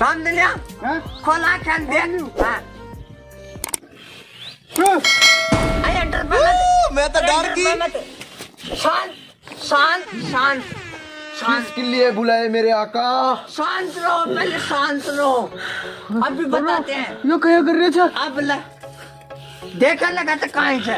काम दिया खोला क्या देख मैं तो डर की। शांत शांत शांत शांत किसके लिए बुलाए मेरे आका? शांत रहो, पहले शांत रहो, अभी बताते हैं। यो क्या कर रहे थे? अब देखा लगा तो कहाँ से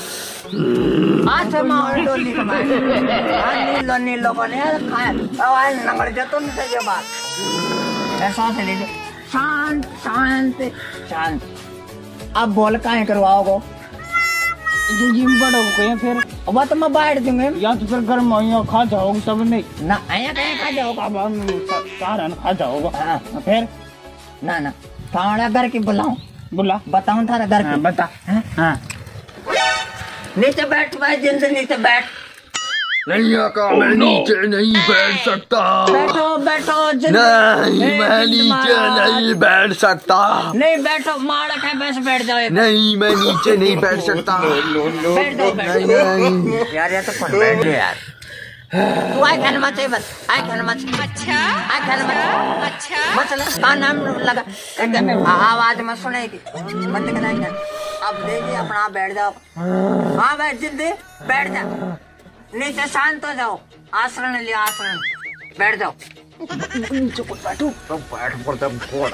आज माहौल डोली कमाए नीलो नीलो को नहीं खाया आवाज नंबर जातो नहीं सही बात ऐसा से लीजिए। शांत शांत शांत। अब बोल कहाँ करवाओगे? ये जिम बड़ा हो गया फिर अब तो मैं बैठ दूंगा या तो फिर गर्म हो खा जाओगे तब नहीं ना आया कहीं खा जाओगा अब हम चार खा जाओगा। हाँ। फिर ना ना थाड़ा घर की बुलाऊं बुला बताऊं थारा घर की बता। हाँ नीचे बैठ भाई जिन से नीचे बैठ। नहीं आका मैं नीचे नहीं बैठ सकता। बैठो बैठो नहीं मैं नीचे नहीं बैठ सकता। नहीं बैठो माड़ा है बस बैठ जाओ। नहीं मैं नीचे नहीं बैठ सकता। बैठ जाओ नहीं यार ये तो कौन बैठ गया यार। तू आए खाने मत बस आए खाने मत। अच्छा आए खाने मत। अच्छा मत का नाम लगा कहते आवाज में सुनेगी मत कराएंगे। अब देखिए अपना बैठ जाओ। हाँ बैठ जिंदे बैठ जा नीचे शांत हो जाओ। आसन लिया आसन बैठ जाओ। नीचे को बैठो बैठ पड़ता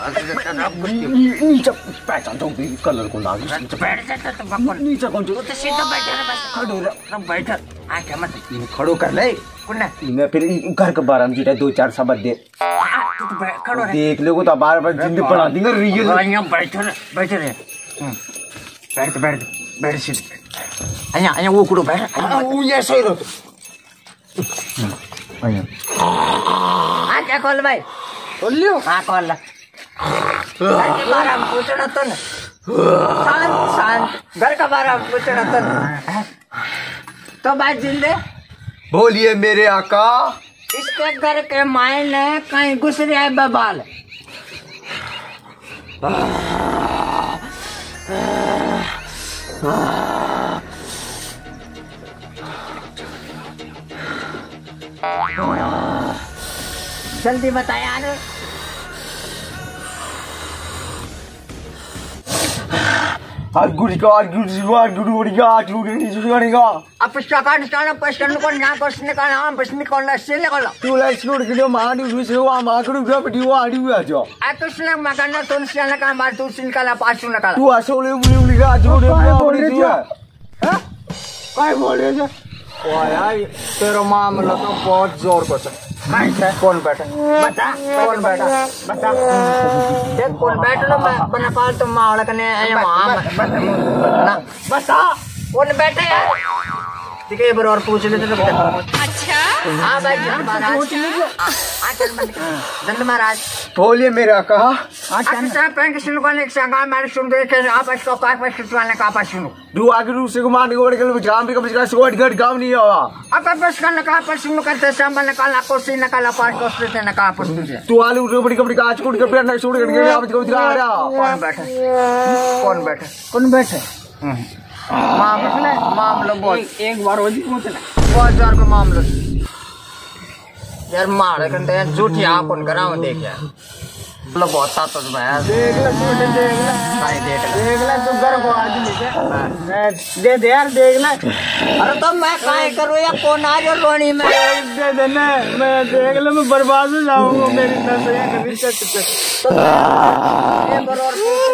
नीचे पहचान दो कलर को लागे बैठ जाता तो बकवास नीचे कौन तो सीधा बैठा रहे बस खड़ो रहो बैठा आके मत खड़ो कर ले कुन्ना मैं फिर घर के बारे में जीता दो चार शब्द दे तू तो खड़ो रहे देख लोगे तो बार बार जिंदगी बना देंगे रियल यहाँ बैठो रहे बैठ बैठ बैठ सीधे અહીંયા वो कुड़ो बैठ वो ये सही रहो हाँ क्या कॉल भाई बोल लियो हाँ कॉल घर के बारे में पूछना तो ना शांत शांत घर का बारे में पूछना तो ना तो भाई जिंदे बोलिए मेरे आका। इसके घर के मायने कहीं घुस रहा है बबाल जल्दी बता यार। आज गुड़ी का आज गुड़ी का अब स्टकान स्टाना पश्चिम को ना पश्चिम का नाम पश्चिम को ना से निकाला तू लाइट स्कूट के मार दी से वो मार करू जो वीडियो आड़ी हुआ जो आ तो स्ने मकान तो स्ने का मार तू सिन का पासू निकाला तू असोले उली का जोड़े बोल रही है हैं काय बोल रहे है ओ यार तेरा मामला तो बहुत जोर को है। कौन बैठा बता कौन बैठा बता देख कौन बैठा मैं बना पाल तो मावड़ा कने ना बता कौन बैठा यार ठीक है और पूछ लेते तो अच्छा हाँ भाई महाराज जल्द महाराज बोलिए मेरा कहा अच्छा पैंक सुन को एक संगा मैंने सुन दे के आप इसको काय पर सुनवाने का आप सुनो दू आगे रू से मार के के काम भी कब स्क्वाड गट काम नहीं हुआ अब बस का का पर सुन करते सामान निकाला कोसी निकाला पास कोसी से निकाला पर तू आलू बड़ी कबड़ी काच कूट के पेट छोड़ के आप को दिखा रहा कौन बैठा कौन बैठे मामला बहुत एक बार हो जी बहुत जोर का मामला यार मारे कंटे यार झूठी आप कौन कराओ देख यार मतलब बहुत ताकत भाई देख ले तू घर को आज लेके दे यार देख ले। अरे तो मैं काय करूँ या कौन आ जो रोनी में दे देना मैं देख ले मैं बर्बाद हो जाऊंगा मेरी नसें कभी तो ये बरोबर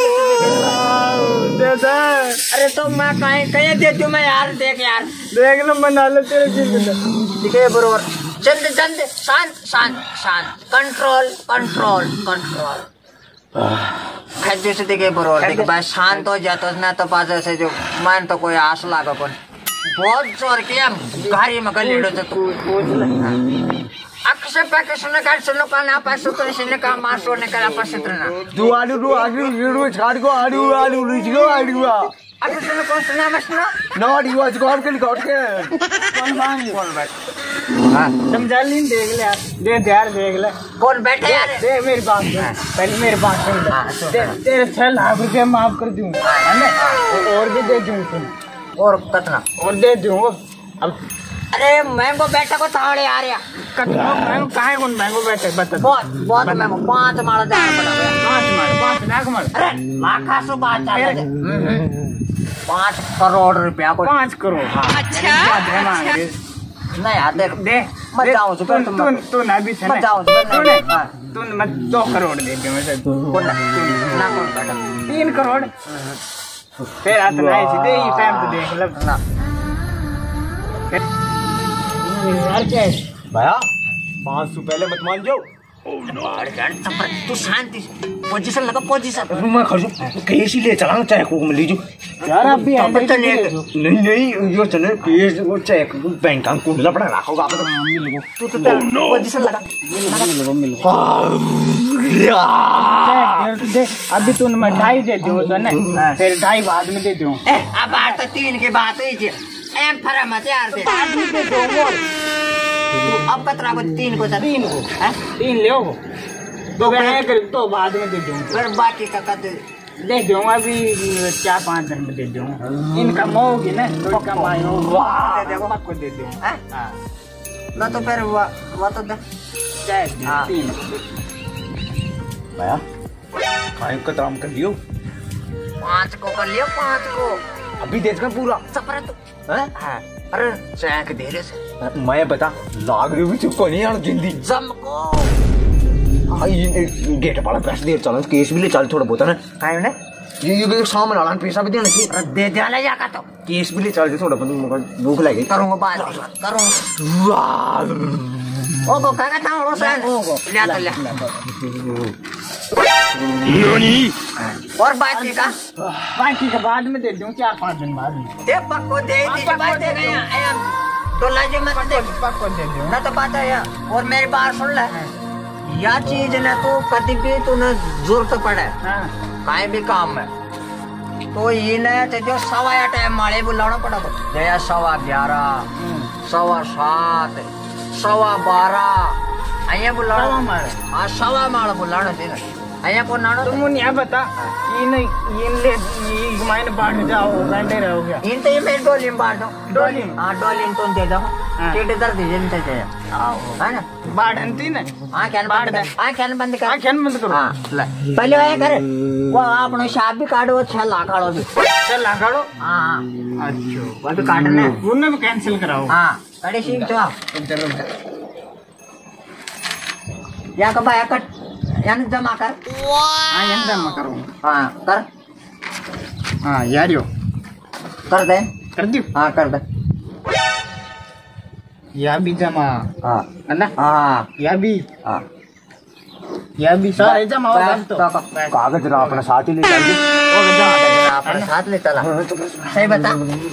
दे दे। अरे तो मैं काय कहे देती हूँ मैं यार देख लो मैं नाले तेरे जिंदगी ठीक है बरोबर जल्द शांत शांत शांत कंट्रोल कंट्रोल कंट्रोल जैसे देखे बरोबर देखे भाई शांत हो जाता ना तो पास ऐसे जो मन तो कोई आस लागा पर बहुत जोर किया गाड़ी में गलीडो तो अक्सर पैके सुनने का सुनो का ना पास सुतने से का मार सोने का पास सुतना दू आलू छाड़ को आलू रिच को आलू अक्सर सुनो कौन सुना मत सुना नॉट यू आज कॉल के कौन बैठ समझा ली देख ले यार दे यार देख ले कौन बैठे यार दे मेरी बात पहले मेरी बात सुन ले तेरे 6 लाख रुपए माफ कर दूंगा है ना और भी दे दूंगा और कितना और दे दूंगा अब अरे मैंगो बेटा को थाड़े आ रहा मैंगो काहे कौन मैंगो बैठे बता बहुत बहुत मैंगो 5 माला जाना पड़ा 5 लाख मार अरे लाखा सो बात चल रही 5 करोड़ रुपया को 5 करोड़ अच्छा नहीं यार देख दे मत जाओ सुपर तू ना भी मत जाओ तू मत 2 करोड़ दे दे मुझे ना कौन बेटा 3 करोड़ फिर आता नहीं सीधे ही टाइम पे देख लब ना यार क्या भैया 500 पहले मत मान जाओ। तू शांति पोजीशन लगा पोजीशन मैं खर्चू केस ही ले चला चाहे को में लीजो यार अब भी नहीं नहीं यो चले केस वो चाहे बैंक का कुंडला पड़ा रखोगा आप तू तो पोजीशन लगा दे अभी तू मैं 2.5 दे दूं तो ना फिर 2.5 बाद में दे दूं अब बात तो 3 की बात हुई थी एम फरा मत यार दे आदमी पे दो मोर अब कतरा को 3 को 3 को 3 ले हो तो मैं कर तो बाद में दे दूं फिर बाकी का दे दूंगा अभी 4-5 दिन में दे दूंगा इनकम होगी ना तो कमाई होगी देखो आपको दे दूं हां ना तो फिर वो तो दे चाहे 3 भैया काहे का काम कर लियो 5 को कर लियो 5 को अभी देख पूरा सपर तो हां अरे चेक दे रे से मैं बता लाग रही भी चुप नहीं यार जिंदगी जम को हां ये गेट वाला पैसे दे चल केस भी ले चल थोड़ा बहुत ना काहे ने ये भी सामान लाना पैसा भी देना चाहिए अरे दे दे ले जाका तो केस भी ले चल थोड़ा बहुत मुझे भूख लगी करूंगा बात करूंगा ओ को काका था ओ से ले तो ले ननी और बाकी का बाकी के बाद में दे दूं 4-5 दिन बाद में ये पक्को दे दी बात दे गया तो लाजे मत दे पक्को दे दूं ना तो बात है और मेरी बात सुन ले या चीज ना तो कभी भी तूने जरूरत पड़े हां काहे भी काम में तो ये ना ते जो सवाया टाइम माले बुलाना पड़ा जया 11:15 7:15 12:15 आया बुलाना मारे हां 1:15 बुलाना थी ना आया को नानो तुम मुझे ये बता इन ले मायने बांट जाओ घंटे रहो गया इन तो ये मैं डोली में बांट दो डोली हां डोली तो दे दो टेट दर दीजिए नहीं चाहिए है ना बांटती ना आंखें बंद कर आंखें बंद कर आंखें बंद करो हां ले पहले आया कर वो आपने शाप भी काटो 6 लाख काटो भी चल लगाड़ो हां अच्छा वो भी काटना है उन्हें भी कैंसिल कराओ हां कड़े सीख तो चलो या का भाई कट यानी जमा कर हां यहां जमा करो हां कर हां यार यो कर दे कर दी हां कर दे या भी जमा हां है ना हां या भी सारे जमा हो गए तो कागज जरा अपना साथ ही ले चल ओ जमा कर अपने साथ ले चला सही बता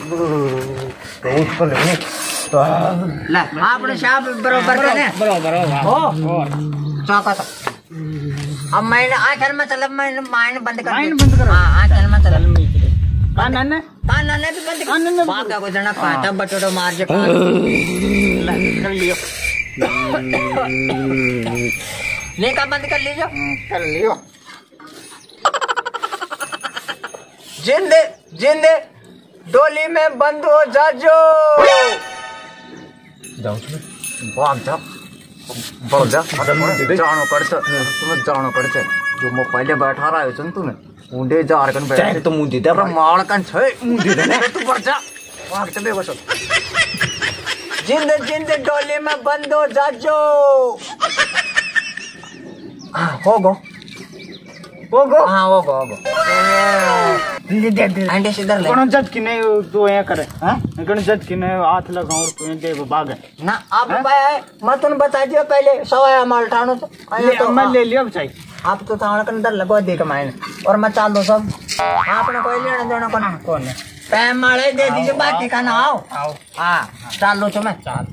उसको लेने ले आपने शाप बरोबर करने बराबर हो चौका तो अब मैंने आंखें में चल मैंने माइंड बंद कर माइंड बंद करो हां आंखें में चल कानन ने कानन ने भी बंद कानन ने बाप का को जना काटा बटोड़ो मार के कर लियो नहीं का बंद कर लीजिए कर लियो जिंदे जिंदे डोली में बंद हो जाजो जाओ वो हम जाओ बढ़ जा जानो पड़ता तुम्हें जानो पड़ता जो मैं पहले बैठा रहा है तुम्हें मुंडे जार कन बैठे तो मुंह देता पर माल कन छे मुंह दे दे तू बढ़ जा वहां के बेबस जिंदे जिंदे डोली में बंद हो जाजो होगो हाँ होगो अंडे सीधर ले कोनो जज की नहीं तू ये करे हां कोनो जज की नहीं हाथ लगाऊं तू ये दे भाग ना आप भाई मैं तुम बता दिया पहले सवाया माल ठानो तो मैं ले लियो चाहिए आप तो थाना के अंदर लगवा दे के मायने और मैं चाल दो सब आपने कोई लेना देना कौन है पैम माले दे दीजिए बाकी का ना आओ हाँ चाल लो तुम्हें चाल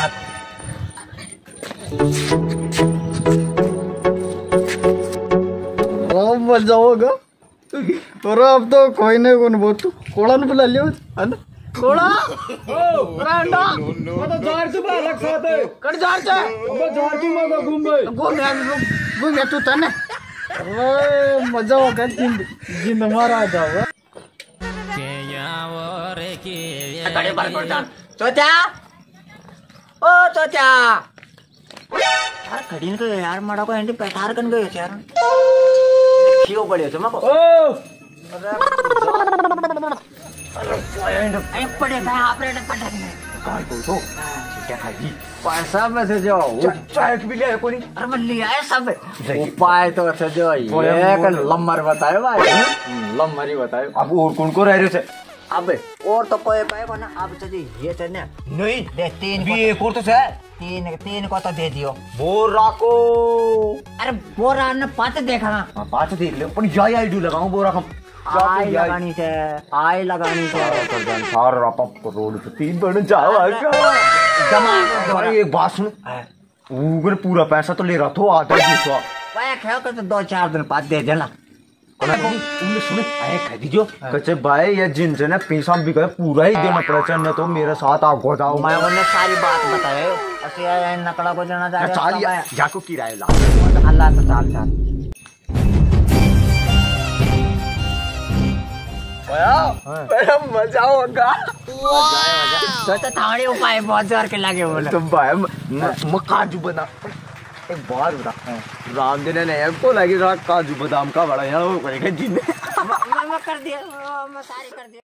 मजा होगा और अब तो कोई नहीं कौन बहुत कोड़ा ने बुला लियो है ना कोड़ा ओ रांडा वो तो जार से बाहर साथे कट जार से अब जार की मगा घूम तू तने ओ मजा होगा जिंद मारा जाओ कड़े बार पड़ जा चोत्या ओ चाचा यार खड़ी ने यार माड़ा को एंटी पैठार कन गयो यार क्यों पड़े छ मको ओ अरे पड़े था ऑपरेटर पटक ने काय को तो क्या खाई पैसा में से जो चाय भी ले कोनी अरे मैं ले आया सब उपाय तो अच्छा जो ये कल लम्बर बतायो भाई लम्मरी बतायो अब और कौन को रह रहे थे अबे और तो कोई पाएगा ना अब चाची ये तो ना नहीं दे तीन भी एक और तो है तीन को तो दे दियो बोरा को अरे बोरा ने पाँच देखा ना हां पांच देख ले पर जाय आईडी लगाऊं बोरा हम आई लगानी है आई लगानी है कर जान सार रप रोड पे 3 बन जाओ आगा जमा भाई एक बात सुन उगर पूरा पैसा तो ले रहा था आधा दूसरा पाया खेल कर तो 2-4 दिन बाद दे देना तुमने सुने आए कह दीजियो कच्चे भाई ये जिन से ना पैसा भी करे पूरा ही देना पड़ा चलने तो मेरे साथ आप हो जाओ मैं उन्हें सारी बात बताए ऐसे नकड़ा को जाना जा चाल जाको किराए ला अल्लाह तो चाल चाल बड़ा मजा होगा तो थाड़ी उपाय बहुत जोर के लगे बोले तुम भाई मैं काजू बना एक बार बता राम जी ने हमको लगी काजू बादाम का बड़ा यहाँ वो करेगा जिन्हें मैं कर दिया मैं सारी कर दिया